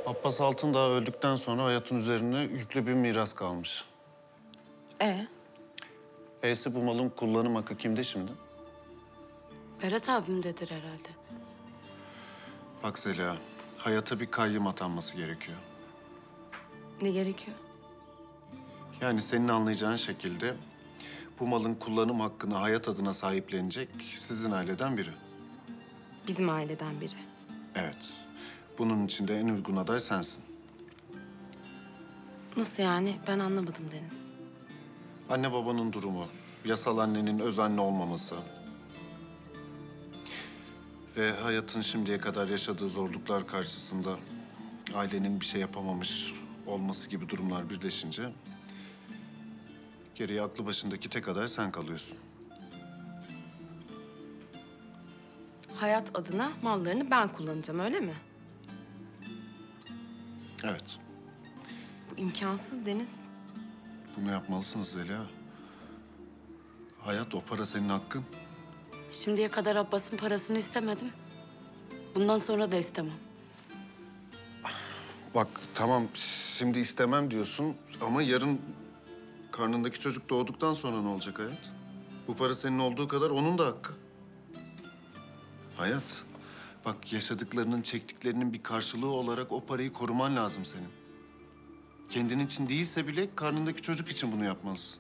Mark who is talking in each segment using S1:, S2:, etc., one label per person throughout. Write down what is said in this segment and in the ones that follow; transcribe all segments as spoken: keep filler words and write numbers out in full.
S1: Abbas Altındağ öldükten sonra Hayat'ın üzerine yüklü bir miras kalmış.
S2: Ee,
S1: E'si bu malın kullanım hakkı kimde şimdi?
S2: Berat abimdedir herhalde.
S1: Bak Zeliha, Hayat'a bir kayyım atanması gerekiyor.
S2: Ne gerekiyor?
S1: Yani senin anlayacağın şekilde bu malın kullanım hakkını Hayat adına sahiplenecek sizin aileden biri.
S2: Bizim aileden biri.
S1: Evet. Bunun için de en uygun aday sensin.
S2: Nasıl yani? Ben anlamadım Deniz.
S1: Anne babanın durumu, yasal annenin öz anne olmaması ve Hayat'ın şimdiye kadar yaşadığı zorluklar karşısında ailenin bir şey yapamamış olması gibi durumlar birleşince geriye aklı başındaki tek aday sen kalıyorsun.
S2: Hayat adına mallarını ben kullanacağım, öyle mi?
S1: Evet,
S2: Bu imkansız Deniz.
S1: bunu yapmalısınız Zeliha. Hayat, o para senin hakkın.
S2: Şimdiye kadar Abbas'ın parasını istemedim. Bundan sonra da istemem.
S1: Bak tamam, şimdi istemem diyorsun ama yarın karnındaki çocuk doğduktan sonra ne olacak Hayat? Bu para senin olduğu kadar onun da hakkı. Hayat, bak yaşadıklarının, çektiklerinin bir karşılığı olarak o parayı koruman lazım senin. Kendin için değilse bile karnındaki çocuk için bunu yapmalısın.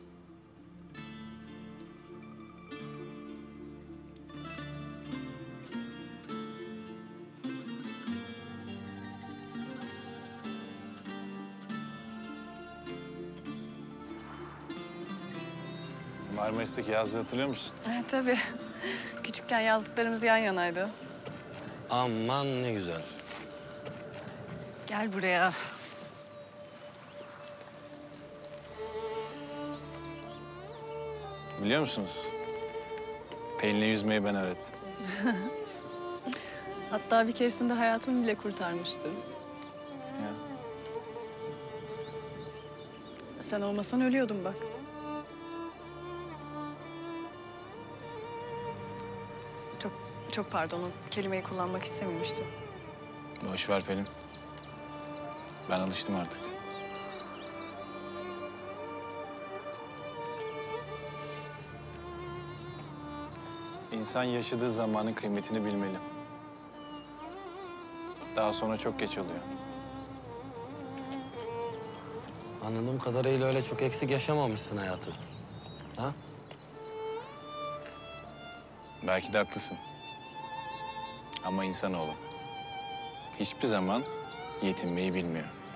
S3: Marmaris'teki yazlığı hatırlıyor musun?
S4: Evet, tabii. Küçükken yazdıklarımız yan yanaydı.
S5: Aman ne güzel.
S4: Gel buraya.
S3: Biliyor musunuz? Pelin'le yüzmeyi ben öğrettim.
S4: Hatta bir keresinde hayatımı bile kurtarmıştı.
S3: Ya.
S4: Sen olmasan ölüyordum bak. Çok, çok pardon. O kelimeyi kullanmak istememiştim.
S3: Boş ver Pelin. Ben alıştım artık. İnsan yaşadığı zamanın kıymetini bilmeli. Daha sonra çok geç oluyor.
S5: Anladığım kadarıyla öyle çok eksik yaşamamışsın hayatı. Ha?
S3: Belki de haklısın. Ama insanoğlu hiçbir zaman yetinmeyi bilmiyor.